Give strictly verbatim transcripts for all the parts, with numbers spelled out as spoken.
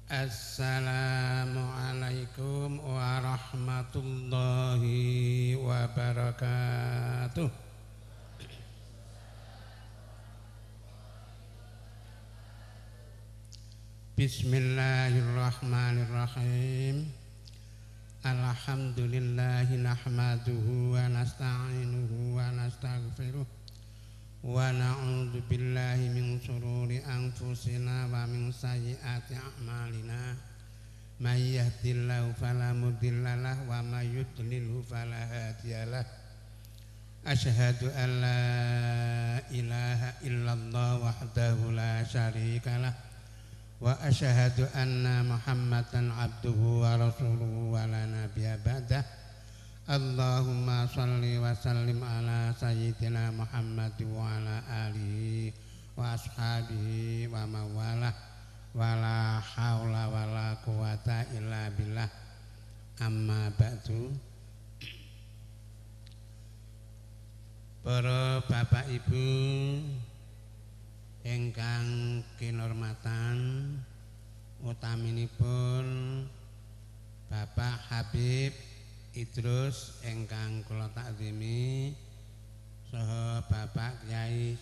Assalamualaikum warahmatullahi wabarakatuh. Bismillahirrahmanirrahim. Alhamdulillahi nahmaduhu wa nasta'inuhu wa nastaghfiruh wa na'udzu billahi min shururi anfusina wa min sayyiati a'malina. May yahdihillahu fala mudhillalah wa may yudlilhu fala hadiyalah. Asyhadu an la ilaha illallah wahdahu la syarikalah wa asyhadu anna Muhammadan abduhu wa rasuluhu wa la nabiyya ba'dah. Allahumma salli wa sallim ala sayyidina Muhammad wa ala alihi wa ashabihi wa mawalah wa la hawla wa la quwata illa billah. Amma ba'du. Para bapak ibu ingkang kinurmatan, utaminipun Bapak Habib Idrus ingkang kula takzimi saha Bapak Kyai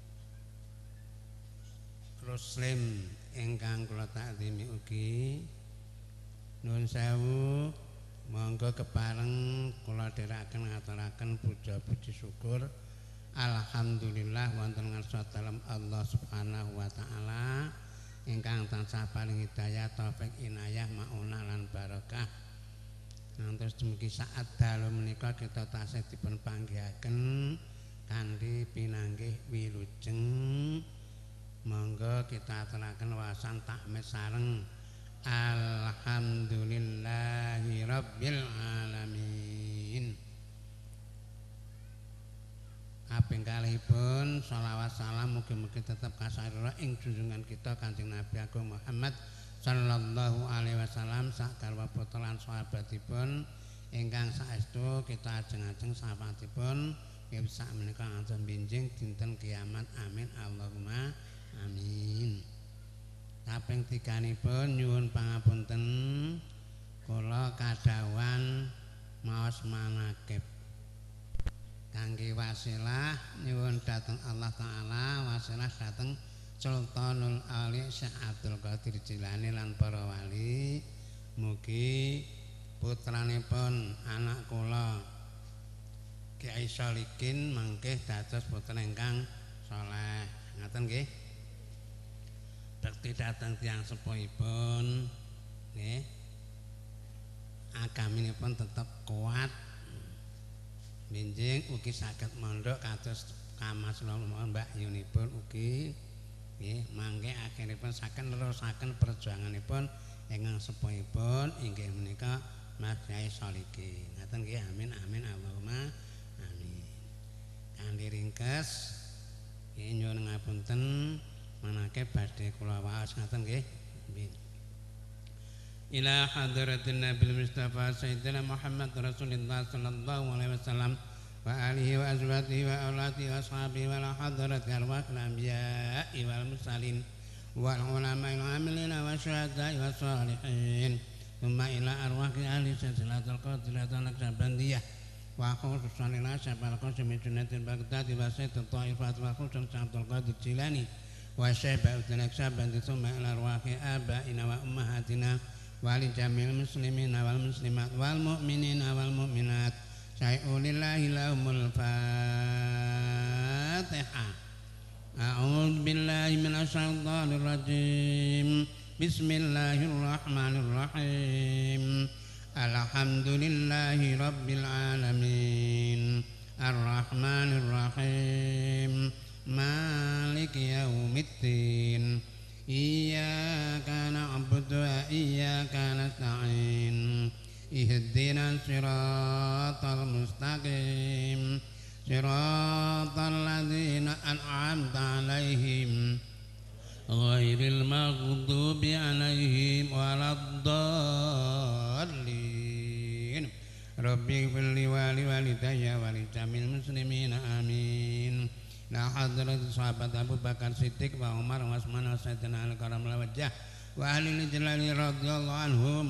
Ruslim ingkang kula takzimi ugi, nuwun sewu, monggo kepareng kula dherekaken ngaturaken puja puji syukur alhamdulillah wonten ngarsa dalem Allah Subhanahu wa taala ingkang tansah paring hidayah taufik inayah maunah lan barokah. Ngantos dumugi saat dalu menika kita tasih dipun panggihaken kanthi pinanggih wilujeng. Monggo kita aturaken wasan takmir sareng alhamdulillahi rabbil alamin. Kaping kalihipun shalawat salam mugi-mugi tetep kasarira ing junjungan kita Kanjeng Nabi Agung Muhammad sallallahu alaihi wasallam sakarwa putra lan sahabatipun ingkang saestu kita ajeng-ajeng sahabatipun nggih sak menika ngantos benjing dinten kiamat. Amin Allahumma amin. Kaping tiganipun nyuwun pangapunten kula kadhawan maos manakib kangge wasilah nyuwun dhateng Allah taala, wasilah dhateng Sultanul Ali Syekh Abdul Qadir Jilani lan para wali. Mugi putranipun anak kula Kyai Solikin mangke dados putra ingkang saleh. Ngaten nggih. Bekti dhateng tiyang sepuhipun nggih. Agaminipun tetep kuat. Benjing ugi saged mondhok kados kamaslahipun Mbak Yunipun ugi nggih, mangke akhiripun saged nerusaken perjuanganipun ingkang sepuhipun inggih menika Mas Kyai Solikin. Ngaten nggih, amin amin Allahumma amin. Kanthi ringkes nggih nyuwun ngapunten manake badhe kula waos ngaten nggih. Ila hadratin Nabil Mustafa Sayyidina Muhammad Rasulullah sallallahu alaihi wasallam wa alihi wa azwajihi wa auladihi wa ashabihi wa la hadrati arwahil anbiya'i wal mursalin wal ulama'il amilina wa syuhada'i wa shalihin thumma ila arwahi ahli silsilatul qadilatul naqsabandiyah wa khususan ila syabal qasmi junnatil baghdadi wa sayyidul ta'ifat wa khususan Abdul Qadir Jilani wa syaibatul naqsabandi thumma ila arwahi aba'ina wa ummahatina wali jamil muslimina wal muslimat wal mu'minina wal mu'minat. Syai'ulillahi lahumul fatihah. A'udzu billahi minasy syaithanir rajim. Bismillahirrahmanirrahim. Alhamdulillahi rabbil alamin. Arrahmanir rahim. Maliki yaumiddin. Iyyaka na'budu wa iyyaka nasta'in. Ihdinas siratal mustaqim. Siratal ladzina an'amta 'alaihim ghairil maghdubi 'alaihim waladdallin. Rabbi ighfirli wa li walidayya wa li jamil muslimina amin. La hadrat sahabat Abu Bakar Siddiq wa Umar wa Utsman wa Sayyidina Ali karamullah wajah wa ahli jalali radhiyallahu anhum.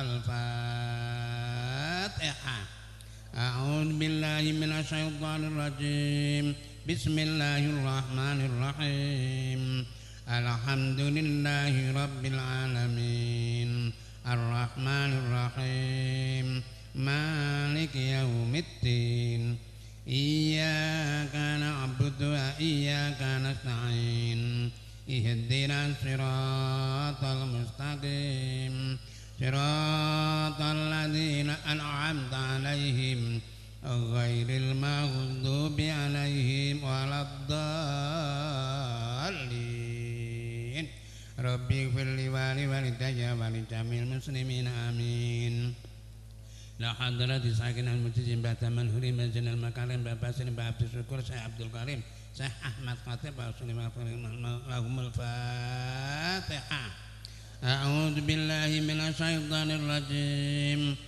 Al-Fatihah. A'udzu billahi minasy syaithanir rajim. Bismillahirrahmanirrahim. Alhamdulillahi rabbil alamin. Ar-Rahmanir Rahim. Maliki yaumiddin. Iyyaka na'budu wa iyyaka nasta'in. Ihdinas siratal mustaqim. Siratal ladzina an'amta 'alaihim ghairil maghdubi 'alaihim waladdallin. Rabbi ighfirli wa li walidayya wa li jamil muslimin amin. La hadrati sakinah mujizim bataman huri majanal makarim babasin ba abdul syukur Syekh Abdul Karim Syekh Ahmad Khatib Rasulullah lahumul Fatihah. A'udzu billahi minasy syaithanir rajim.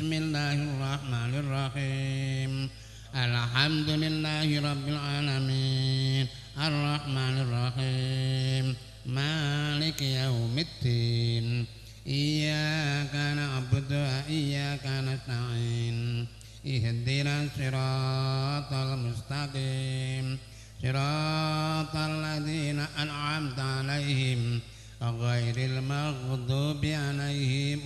Bismillahirrahmanirrahim. Alhamdulillahi rabbil alamin. Ar-Rahmanir Rahim. Maliki yaumiddin. Iyyaka na'budu wa iyyaka nasta'in. Ihdinas siratal mustaqim. Siratal ladzina an'amta 'alaihim ghairil maghdubi 'alaihim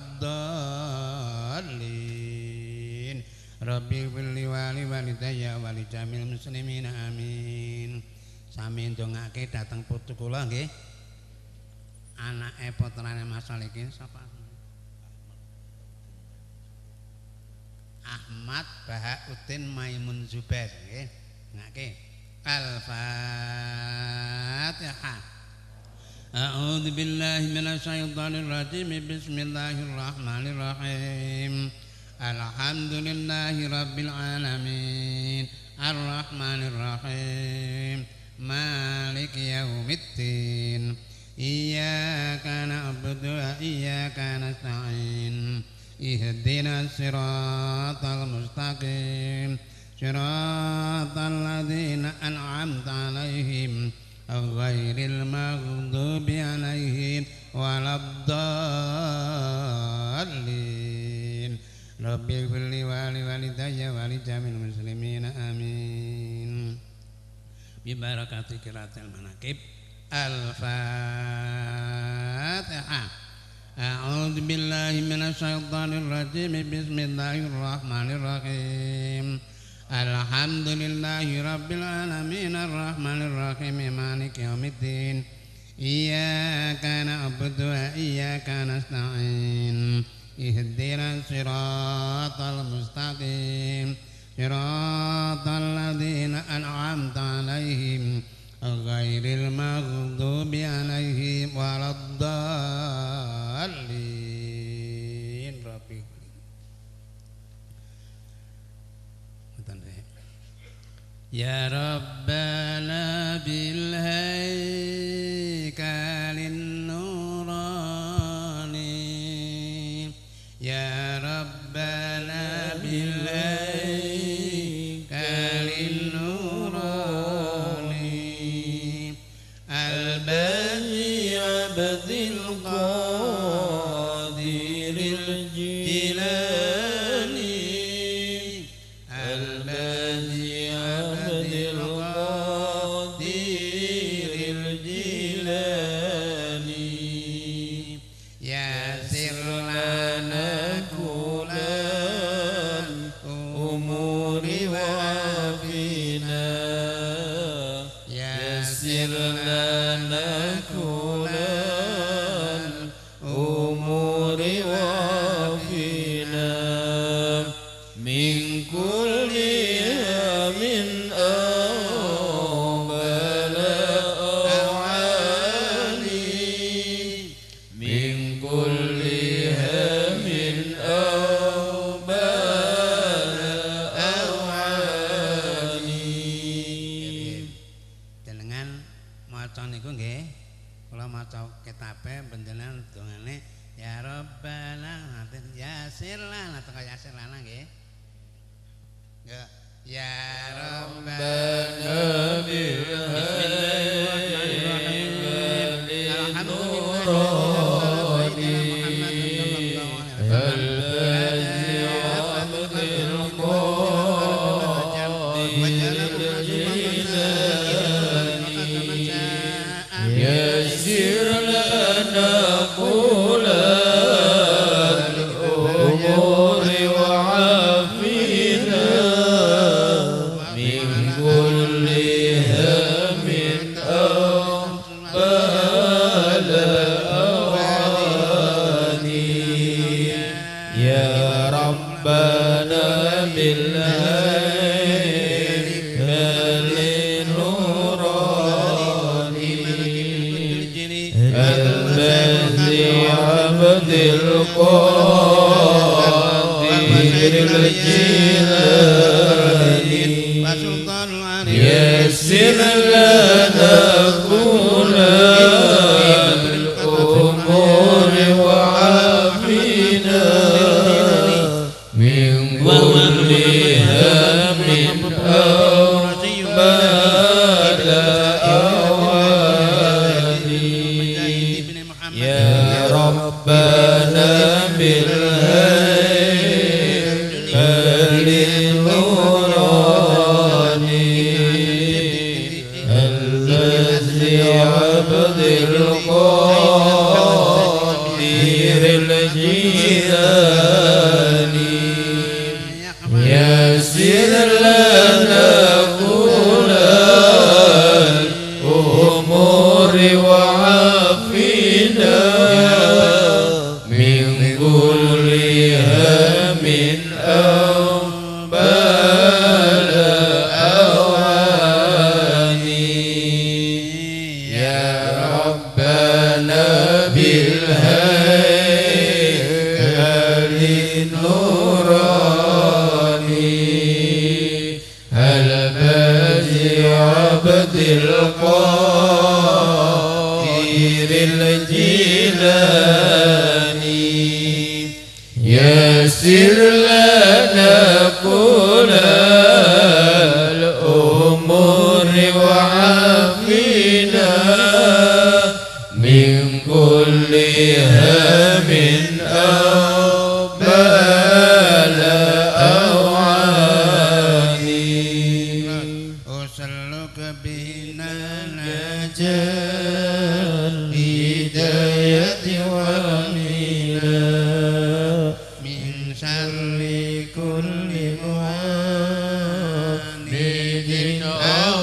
waladdallin. Rabbi ighfirli wa li walidayya wa li jamil muslimin amin. Sami ndongake dhateng putu kula nggih. Anake putrane Mas Saliki sapa? Ahmad Bahauddin Maimun Zubair nggih. Ngake Al-Fatihah. A'udzu billahi minasy syaithanir rajim. Bismillahirrahmanirrahim. Alhamdulillahi rabbil alamin. Ar-Rahmanir Rahim. Maliki yaumiddin. Iyyaka na'budu wa iyyaka nasta'in. Ihdinas siratal mustaqim. Siratal ladzina an'amta 'alaihim ghairil maghdubi 'alaihim waladdallin. Rabbi ighfirli wa li walidayya wa li jamil muslimin amin. Bi barakati qiraatil manaqib. Al-Fatihah. A'udzu billahi minasy syaithanir rajim. Bismillahirrahmanirrahim. Alhamdulillahi rabbil alamin. Ar-Rahmanir Rahim. Maliki yaumiddin. Iyyaka na'budu wa iyyaka nasta'in. Ihdinas siratal mustaqim. Siratal ladzina an'amta 'alaihim ghairil maghdubi 'alaihim waladdallin. Rabbi ya Rabbana bil haykalin nurani. Ya Rabbana bil haykalin nurani. Al-Bani Abdil Qadiril Jilani. Al-Bani Abdil Qadiril Jilani. Yasir lana kulan umuri wafina. Yasir lana kulan umuri wafina. Min kulli min awbala awani. Min kulli min awbala awani. Jenengan maca niku nggih, kula maca kitabe panjenengan dongane ya Rabbana yasirlah atau yasir lana nggih. Ya ya Rabbana bismillahirrahmanirrahim. Alhamdulillah الذي عبد القادر الجيلاني يسر لنا كل الأمور وعافنا من كل هم أو بلاء يا ربنا بالهيكل النوراني الذي عبد القادر الجيلاني يسر لنا كل الأمور وعافنا من كل هم أو بلاء يا ربنا بالهيكل النوراني الذي عبد القادر الجيلاني يسر لنا كل الأمور وعافنا من كل هم أو بلاء أسلك بنا نجاة الهداية ومنا من شر كل معاند أو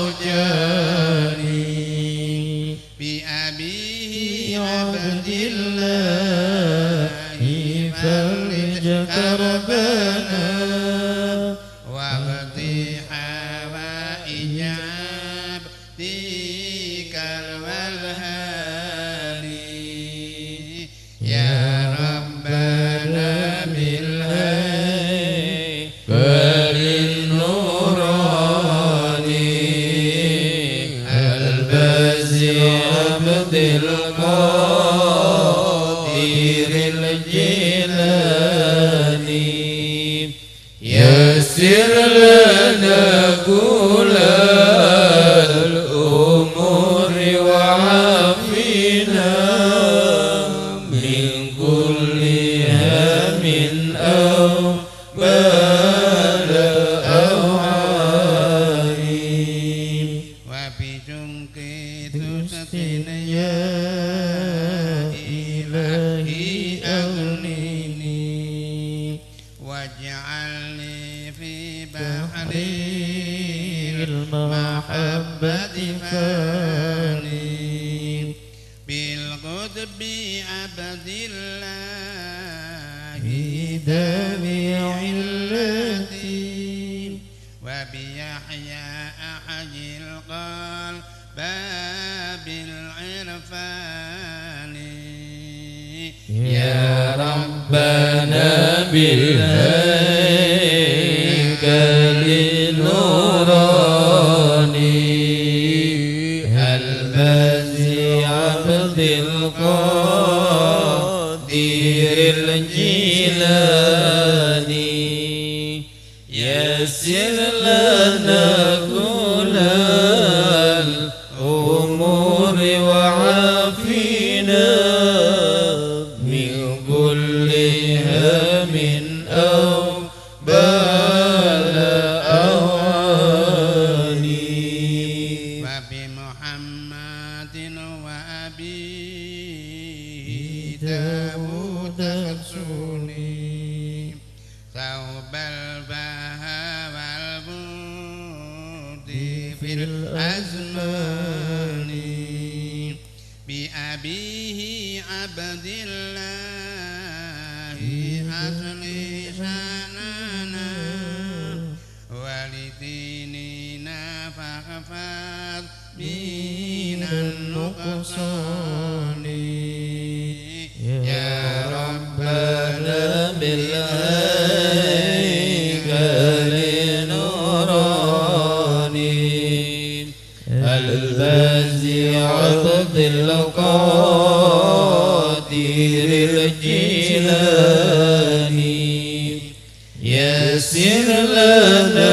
جاني بأبيه عبد الله فرج كربنا واقضي حوائج عبدك والهالي يا ربنا بالهيكل النوراني البازي عبد القادر الجيلاني يسر لنا كل الأمور وعافنا من كل هم أو بلاء وبجنك تسقين يا إلهي أغنني واجعلني في بحر المحبة فاني بالقطب عبد الله دافع التي وبيحيى أحد القلب بالعرفان يا ربنا بالهيكل النوراني البازي عبد القادر الجيلاني يسر لنا كل الأمور وعافنا من كل هم أو بلاء وبمحمد وأبيه داود الرسول ثوب البهاء والبود في الأزمان بأبيه عبد الله أصلي شاننا ولديننا فاحفظ من النقصان Qadiril Jilani Yassir lana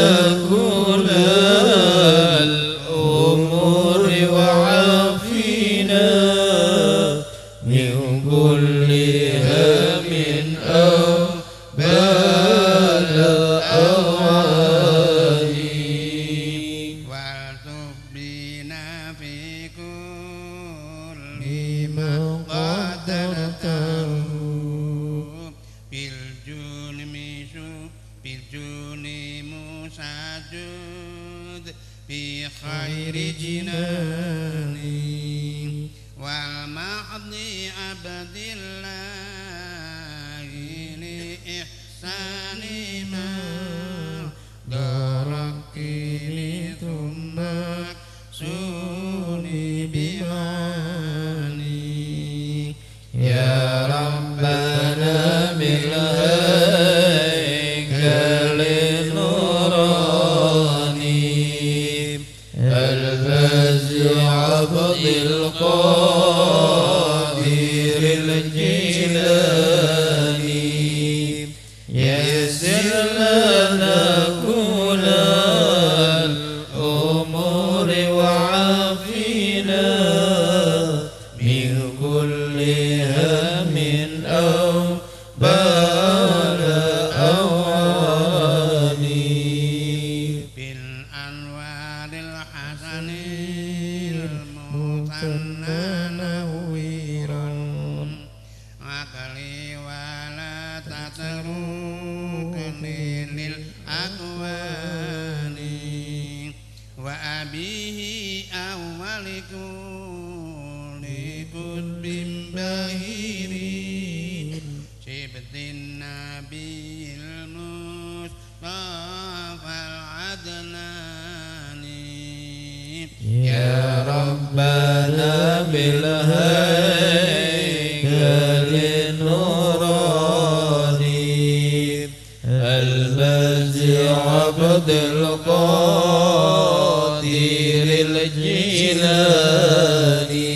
kullal umuri wa'afina min kulli hamin aw bala awani wal tubbina fi kulli ma qadartahu bil junmi su bil juni musajud bi khairi jinani wal ma'di abdillahi li ihsani ma darakini thumma suni bimani Ya Rabbana bil haykalin nurani al-fazi abdil qadiril jilani yassir lana kullal umuri wa'afina min kulli hamin aw bala awani bil anwaril hasanil mutanna nawiran akali wala tatarukni lil akwani wa abihi awwalikum likut bim bahirin sibtin nabil mustafa al-adnani Ya Rabbana bil haykalin nurani al-bazi abdil qadiril jilani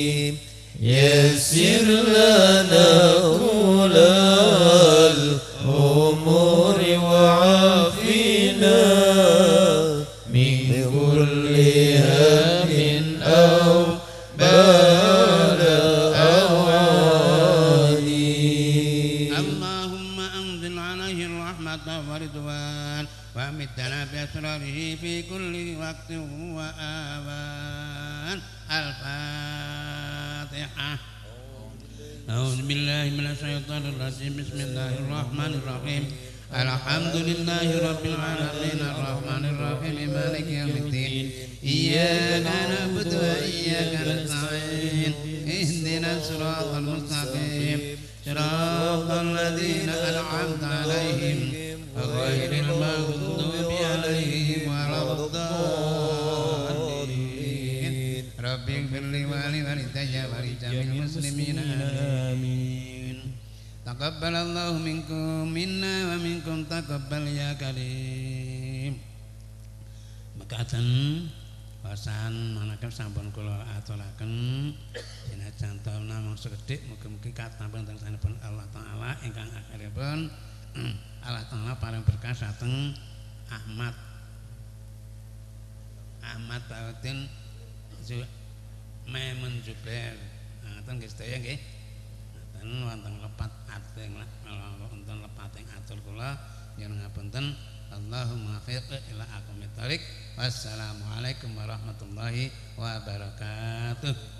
yassir lana kullal umuri wa'afina min kulli hamin aw bala awani اللهم أنزل عليه الرحمة والرضوان وأمدنا بأسراره في كل وقت وآوان الفاتحة أعوذ بالله من الشيطان الرجيم بسم الله الرحمن الرحيم الحمد لله رب العالمين الرحمن الرحيم مالك يوم الدين إياك نعبد وإياك نستعين اهدنا الصراط المستقيم صراط الذين أنعمت عليهم غير المغضوب عليهم ولا الضالين رب اغفر لي ولوالدي ولجميع المسلمين آمين تقبل الله منكم منا ومنكم تقبل يا كريم mekaten wasan manaken sampun kula aturaken jenengan namung sekedhik mugi-mugi katampen teng sanepun Allah taala ingkang akhiripun Allah taala paring berkah dhateng Ahmad Ahmad Baudin Maimun Jubair ngoten nggih sedaya nggih ngoten wonten lepat ating wonten lepating atur kula yen ngapunten Allahumma fiq ila aqwamit thariq wassalamualaikum warahmatullahi wabarakatuh.